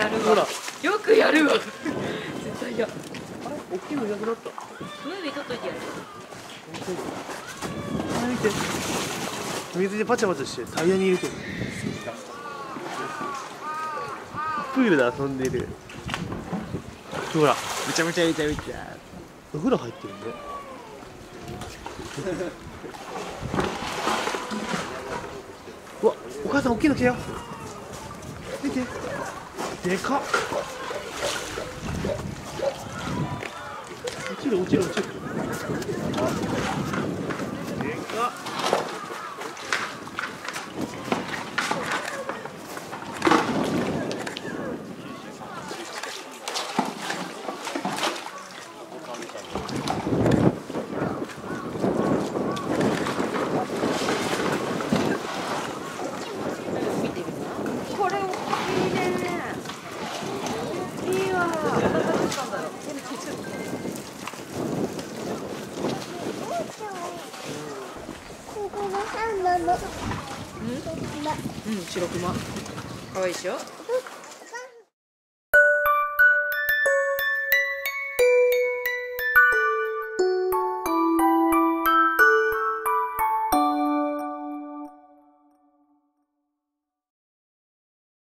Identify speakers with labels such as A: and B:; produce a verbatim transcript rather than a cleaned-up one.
A: やるわ。よくやるわ。絶対や。あれ、
B: 大きいのいなくなった。
A: ムービー撮っといてやる。
B: あ、見て。水でパチャパチャしてタイヤに入れてる。プールで遊んでる。ほら、めちゃめちゃめちゃめちゃ。お風呂入ってるんで。うわ、お母さん大きいの来たよ。見て。でかっ。落ちる落ちる落ちる。でかっ。
A: これ大きいね。いいわ。うん、白熊。可愛いでしょ。